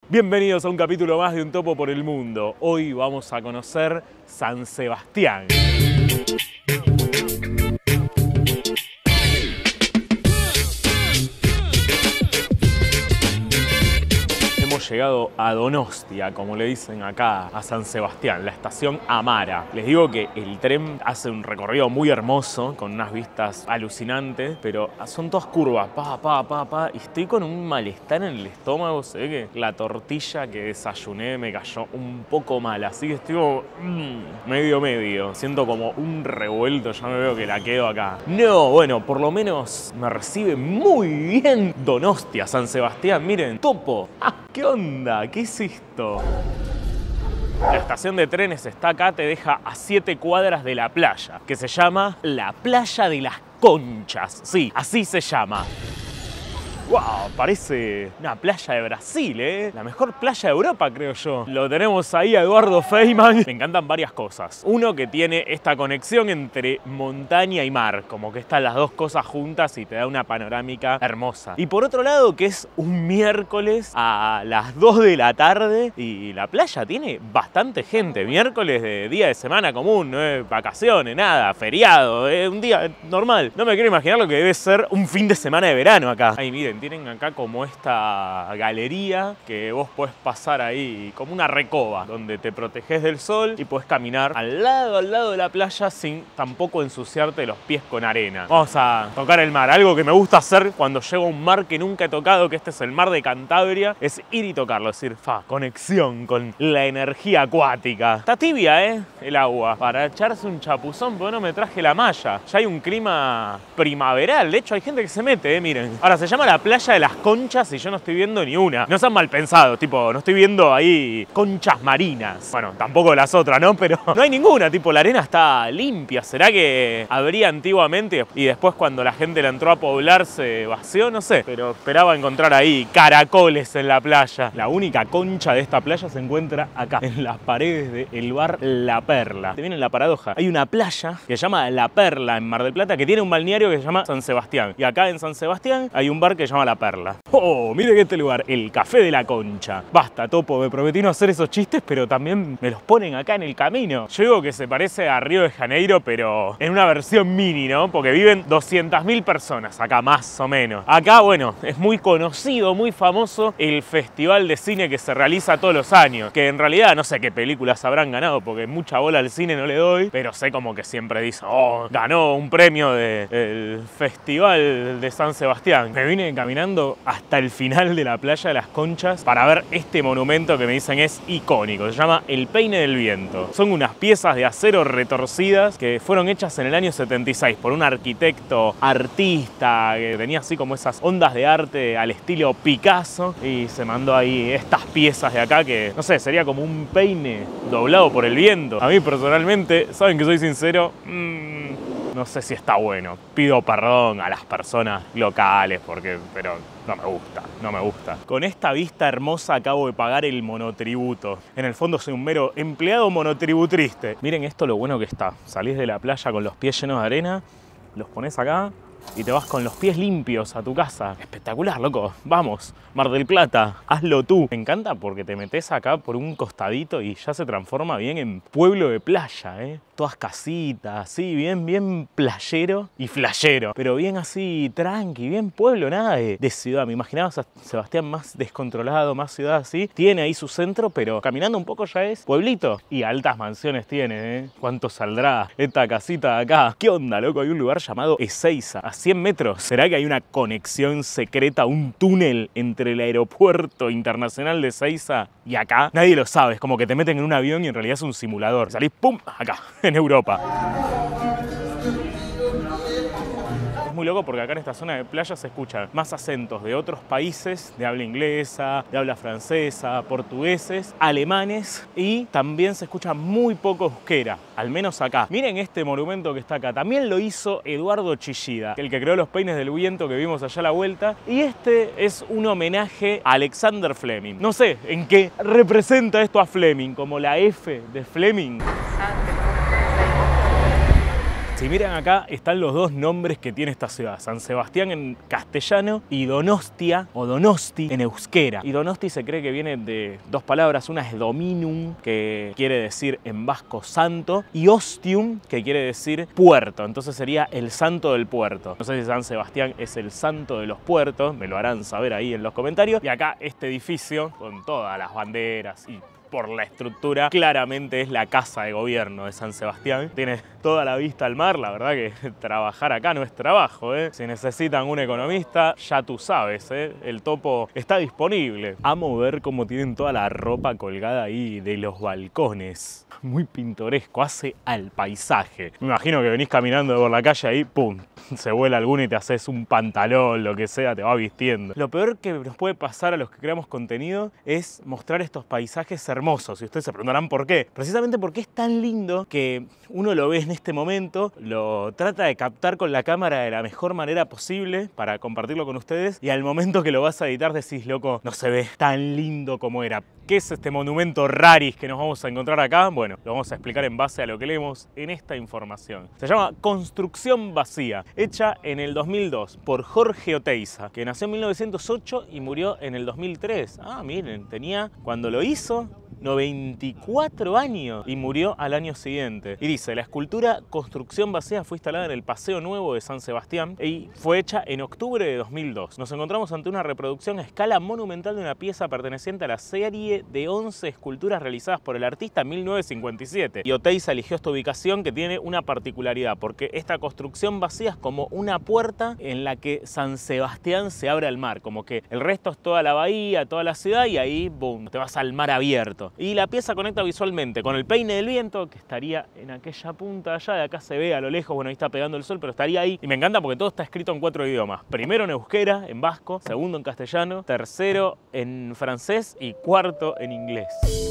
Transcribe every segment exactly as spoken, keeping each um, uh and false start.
Bienvenidos a un capítulo más de Un Topo por el Mundo. Hoy vamos a conocer San Sebastián. Hemos llegado a Donostia, como le dicen acá a San Sebastián, la estación Amara. Les digo que el tren hace un recorrido muy hermoso, con unas vistas alucinantes, pero son todas curvas, pa, pa, pa, pa, y estoy con un malestar en el estómago. Se ve que la tortilla que desayuné me cayó un poco mal, así que estoy como, mmm, medio medio. Siento como un revuelto, ya me veo que la quedo acá. No, bueno, por lo menos me recibe muy bien Donostia, San Sebastián. Miren, Topo. ¡Ah! ¿Qué onda? ¿Qué es esto? La estación de trenes está acá, te deja a siete cuadras de la playa, que se llama la Playa de las Conchas. Sí, así se llama. ¡Wow! Parece una playa de Brasil, ¿eh? La mejor playa de Europa, creo yo. Lo tenemos ahí a Eduardo Feynman. Me encantan varias cosas. Uno, que tiene esta conexión entre montaña y mar. Como que están las dos cosas juntas y te da una panorámica hermosa. Y por otro lado, que es un miércoles a las dos de la tarde y la playa tiene bastante gente. Miércoles de día de semana común, no es vacaciones, nada, feriado, es un día normal. No me quiero imaginar lo que debe ser un fin de semana de verano acá. Ahí miren, tienen acá como esta galería que vos podés pasar ahí, como una recoba, donde te proteges del sol y podés caminar al lado, al lado de la playa sin tampoco ensuciarte los pies con arena. Vamos a tocar el mar. Algo que me gusta hacer cuando llego a un mar que nunca he tocado, que este es el mar de Cantabria, es ir y tocarlo, es decir, fa, conexión con la energía acuática. Está tibia, ¿eh? El agua. Para echarse un chapuzón, porque no me traje la malla. Ya hay un clima primaveral. De hecho, hay gente que se mete, ¿eh? Miren. Ahora, se llama la Playa de las Conchas y yo no estoy viendo ni una. No sean mal pensados, tipo, no estoy viendo ahí conchas marinas. Bueno, tampoco las otras, ¿no? Pero no hay ninguna, tipo, la arena está limpia. ¿Será que habría antiguamente y después cuando la gente la entró a poblar se vació? No sé, pero esperaba encontrar ahí caracoles en la playa. La única concha de esta playa se encuentra acá, en las paredes del bar La Perla. Te viene la paradoja. Hay una playa que se llama La Perla en Mar del Plata, que tiene un balneario que se llama San Sebastián. Y acá en San Sebastián hay un bar que se llama La Perla. Oh, miren este lugar, el Café de la Concha. Basta, Topo, me prometí no hacer esos chistes, pero también me los ponen acá en el camino. Yo digo que se parece a Río de Janeiro, pero en una versión mini, ¿no? Porque viven doscientas mil personas acá, más o menos. Acá, bueno, es muy conocido, muy famoso el festival de cine que se realiza todos los años, que en realidad no sé qué películas habrán ganado, porque mucha bola al cine no le doy, pero sé como que siempre dice, oh, ganó un premio del Festival de San Sebastián. Me vine caminando hasta el final de la Playa de las Conchas para ver este monumento que me dicen es icónico. Se llama El Peine del Viento. Son unas piezas de acero retorcidas que fueron hechas en el año setenta y seis por un arquitecto artista que tenía así como esas ondas de arte al estilo Picasso, y se mandó ahí estas piezas de acá que, no sé, sería como un peine doblado por el viento. A mí personalmente, saben que soy sincero, mmm, no sé si está bueno. Pido perdón a las personas locales porque, pero no me gusta, no me gusta. Con esta vista hermosa acabo de pagar el monotributo. En el fondo soy un mero empleado monotributriste. Miren esto lo bueno que está. Salís de la playa con los pies llenos de arena, los pones acá y te vas con los pies limpios a tu casa. Espectacular, loco. Vamos, Mar del Plata, hazlo tú. Me encanta porque te metes acá por un costadito y ya se transforma bien en pueblo de playa, ¿eh? Todas casitas, sí, bien, bien playero y flashero. Pero bien así, tranqui, bien pueblo, nada de, de ciudad. Me imaginaba a Sebastián más descontrolado, más ciudad así. Tiene ahí su centro, pero caminando un poco ya es pueblito. Y altas mansiones tiene, ¿eh? ¿Cuánto saldrá esta casita de acá? ¿Qué onda, loco? Hay un lugar llamado Ezeiza, a cien metros. ¿Será que hay una conexión secreta, un túnel entre el aeropuerto internacional de Ezeiza y acá? Nadie lo sabe, es como que te meten en un avión y en realidad es un simulador. Salís, ¡pum!, acá, en Europa. Es muy loco porque acá en esta zona de playa se escuchan más acentos de otros países, de habla inglesa, de habla francesa, portugueses, alemanes, y también se escucha muy poco euskera, al menos acá. Miren este monumento que está acá, también lo hizo Eduardo Chillida, el que creó los peines del viento que vimos allá a la vuelta, y este es un homenaje a Alexander Fleming. No sé en qué representa esto a Fleming, como la F de Fleming. Si miran acá, están los dos nombres que tiene esta ciudad. San Sebastián en castellano y Donostia o Donosti en euskera. Y Donosti se cree que viene de dos palabras. Una es dominum, que quiere decir en vasco santo, y ostium, que quiere decir puerto. Entonces sería el santo del puerto. No sé si San Sebastián es el santo de los puertos, me lo harán saber ahí en los comentarios. Y acá este edificio con todas las banderas y por la estructura, claramente es la casa de gobierno de San Sebastián. Tiene toda la vista al mar, la verdad que trabajar acá no es trabajo, ¿eh? Si necesitan un economista, ya tú sabes, ¿eh? El topo está disponible. Amo ver cómo tienen toda la ropa colgada ahí de los balcones. Muy pintoresco, hace al paisaje. Me imagino que venís caminando por la calle ahí, pum, se vuela alguno y te haces un pantalón, lo que sea, te va vistiendo. Lo peor que nos puede pasar a los que creamos contenido es mostrar estos paisajes hermosos. Y ustedes se preguntarán por qué. Precisamente porque es tan lindo que uno lo ve en este momento, lo trata de captar con la cámara de la mejor manera posible para compartirlo con ustedes, y al momento que lo vas a editar decís, loco, no se ve tan lindo como era. ¿Qué es este monumento raris que nos vamos a encontrar acá? Bueno, lo vamos a explicar en base a lo que leemos en esta información. Se llama Construcción Vacía, hecha en el dos mil dos por Jorge Oteiza, que nació en mil novecientos ocho y murió en el dos mil tres. Ah, miren, tenía, cuando lo hizo, noventa y cuatro años y murió al año siguiente. Y dice, la escultura Construcción Vacía fue instalada en el Paseo Nuevo de San Sebastián y fue hecha en octubre de dos mil dos. Nos encontramos ante una reproducción a escala monumental de una pieza perteneciente a la serie de once esculturas realizadas por el artista en mil novecientos cincuenta y siete. Y Oteiza eligió esta ubicación que tiene una particularidad, porque esta construcción vacía es como una puerta en la que San Sebastián se abre al mar, como que el resto es toda la bahía, toda la ciudad, y ahí, boom, te vas al mar abierto. Y la pieza conecta visualmente con el Peine del Viento, que estaría en aquella punta allá, de acá se ve a lo lejos, bueno, ahí está pegando el sol, pero estaría ahí. Y me encanta porque todo está escrito en cuatro idiomas. Primero en euskera, en vasco, segundo en castellano, tercero en francés y cuarto en inglés.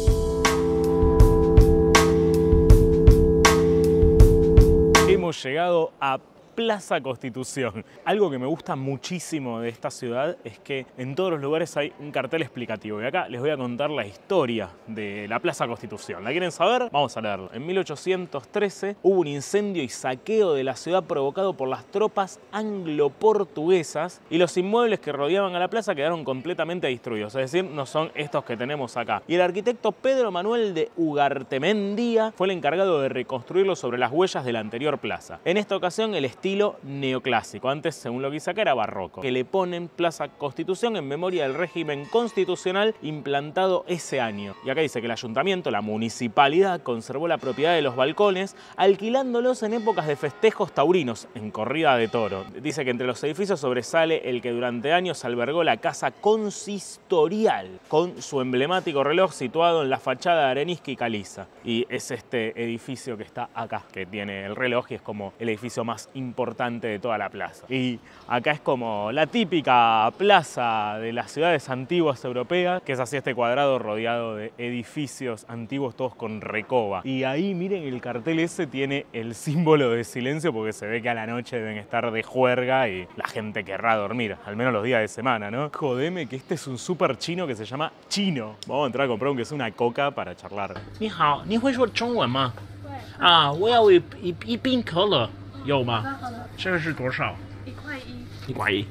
Hemos llegado a Plaza Constitución. Algo que me gusta muchísimo de esta ciudad es que en todos los lugares hay un cartel explicativo. Y acá les voy a contar la historia de la Plaza Constitución. ¿La quieren saber? Vamos a leerlo. En mil ochocientos trece hubo un incendio y saqueo de la ciudad provocado por las tropas anglo-portuguesas, y los inmuebles que rodeaban a la plaza quedaron completamente destruidos. Es decir, no son estos que tenemos acá. Y el arquitecto Pedro Manuel de Ugartemendía fue el encargado de reconstruirlo sobre las huellas de la anterior plaza. En esta ocasión el estilo estilo neoclásico. Antes, según lo que hice acá, era barroco. Que le ponen Plaza Constitución en memoria del régimen constitucional implantado ese año. Y acá dice que el ayuntamiento, la municipalidad, conservó la propiedad de los balcones, alquilándolos en épocas de festejos taurinos, en corrida de toro. Dice que entre los edificios sobresale el que durante años albergó la casa consistorial, con su emblemático reloj situado en la fachada de arenisca y caliza. Y es este edificio que está acá, que tiene el reloj y es como el edificio más importante importante de toda la plaza. Y acá es como la típica plaza de las ciudades antiguas europeas, que es así, este cuadrado rodeado de edificios antiguos todos con recoba. Y ahí miren, el cartel ese tiene el símbolo de silencio, porque se ve que a la noche deben estar de juerga y la gente querrá dormir, al menos los días de semana, ¿no? Jodeme que este es un súper chino que se llama Chino. Vamos a entrar a comprar aunque sea una coca para charlar. Ni hao, ¿ni会说中文吗？啊，我要一一一冰可乐。有吗？这个是多少？一块一。一块一。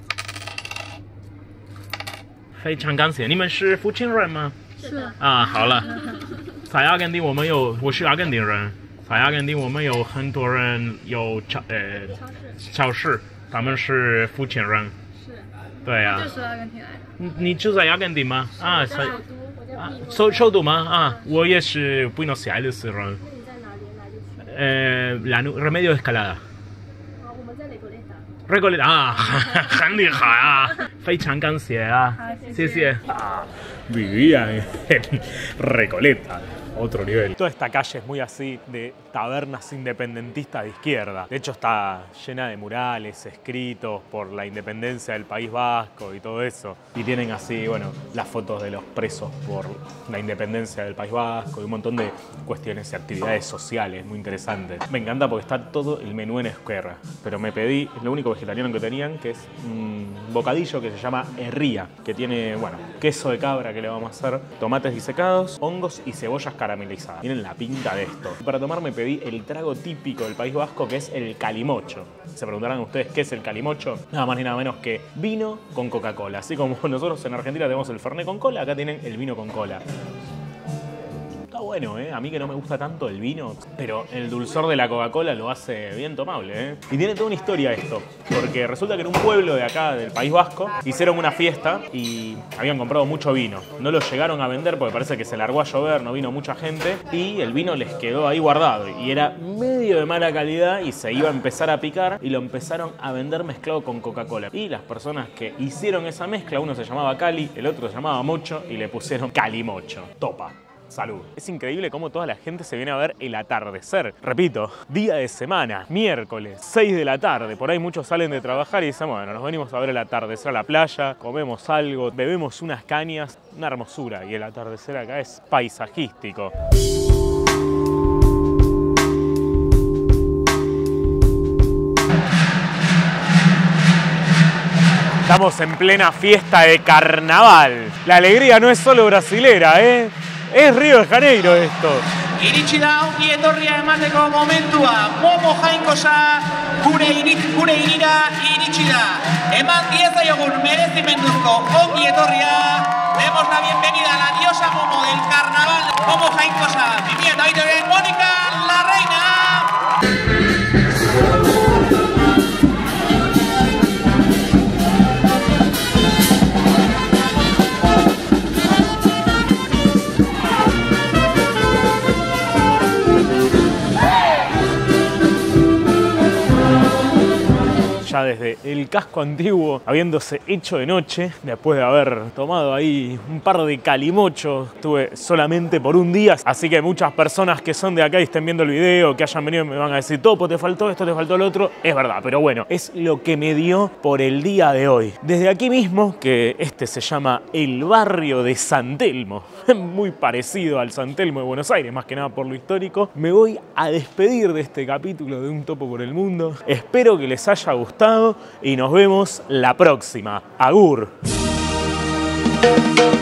非常感谢，你们是福建人吗？是。啊，好了。在阿根廷我们有，我是阿根廷人。在阿根廷我们有很多人有超呃超市，他们是福建人。是。对啊。就是阿根廷来的。你你住在阿根廷吗？啊，首都。啊，首首都吗？啊，我也是 Buenos Aires 人。呃，la Remedio de Escalada。我们在 Recoleta。Recoleta 啊，很厉害啊！非常感谢啊，谢谢。 Ah, vivía en Recoleta. Otro nivel. Toda esta calle es muy así, de tabernas independentistas de izquierda. De hecho está llena de murales escritos por la independencia del País Vasco y todo eso. Y tienen así, bueno, las fotos de los presos por la independencia del País Vasco y un montón de cuestiones y actividades sociales muy interesantes. Me encanta porque está todo el menú en euskera. Pero me pedí lo único vegetariano que tenían, que es un bocadillo que se llama herría, que tiene, bueno, queso de cabra que le vamos a hacer, tomates disecados, hongos y cebollas caramelizadas. Miren la pinta de esto. Para tomar me pedí el trago típico del País Vasco, que es el calimocho. Se preguntarán ustedes qué es el calimocho. Nada más ni nada menos que vino con Coca-Cola. Así como nosotros en Argentina tenemos el Fernet con cola, acá tienen el vino con cola. Está bueno, ¿eh? A mí que no me gusta tanto el vino, pero el dulzor de la Coca-Cola lo hace bien tomable, ¿eh? Y tiene toda una historia esto, porque resulta que en un pueblo de acá, del País Vasco, hicieron una fiesta y habían comprado mucho vino. No lo llegaron a vender porque parece que se largó a llover, no vino mucha gente, y el vino les quedó ahí guardado. Y era medio de mala calidad y se iba a empezar a picar y lo empezaron a vender mezclado con Coca-Cola. Y las personas que hicieron esa mezcla, uno se llamaba Cali, el otro se llamaba Mocho y le pusieron Calimocho. Topa. Salud. Es increíble cómo toda la gente se viene a ver el atardecer. Repito, día de semana, miércoles, seis de la tarde. Por ahí muchos salen de trabajar y dicen, bueno, nos venimos a ver el atardecer a la playa, comemos algo, bebemos unas cañas, una hermosura. Y el atardecer acá es paisajístico. Estamos en plena fiesta de carnaval. La alegría no es solo brasilera, ¿eh? Es Río de Janeiro esto. Iritsi da ongi etorria emateko momentua. Momo jainkosa gure gure irira iritsi da. Eman diezaiogun merezimenduzko ongi etorria. Demos la bienvenida a la diosa Momo del carnaval. Momo jainkosa, bi mila hogeita Mónica la reina. Ya desde el casco antiguo, habiéndose hecho de noche, después de haber tomado ahí un par de calimochos, estuve solamente por un día, así que muchas personas que son de acá y estén viendo el video, que hayan venido, me van a decir, Topo, te faltó esto, te faltó lo otro. Es verdad, pero bueno, es lo que me dio por el día de hoy. Desde aquí mismo, que este se llama el barrio de San Telmo, muy parecido al San Telmo de Buenos Aires, más que nada por lo histórico, me voy a despedir de este capítulo de Un Topo por el Mundo. Espero que les haya gustado y nos vemos la próxima. Agur.